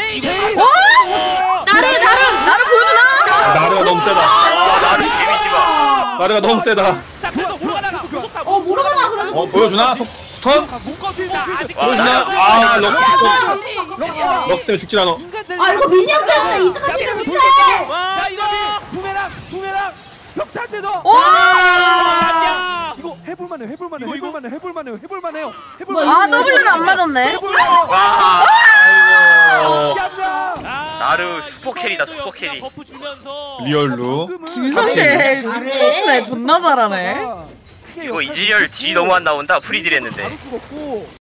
나를 보여주나? 나르가 너무 세다. 나를 데미지 봐. 나르가 너무 세다. 자 그래도 모르가나가 교속탑. 모르가나 그래도. 보여주나? 스턴? 아 럭스 때문에 죽질 않아. 아 이거 민영 때문에 이즈카지를 못해. 자 이러지. 부메랑 벽탄대도. 이거 해볼만해요. 아 W는 안 맞았네. 나르 슈퍼캐리다 슈퍼캐리. 버프 주면서 리얼로. 김성태 미쳤네. 존나 잘하네. 크게 이거 이즈리얼 딜 너무 안 나온다. 프리딜 했는데. 바로 죽었고.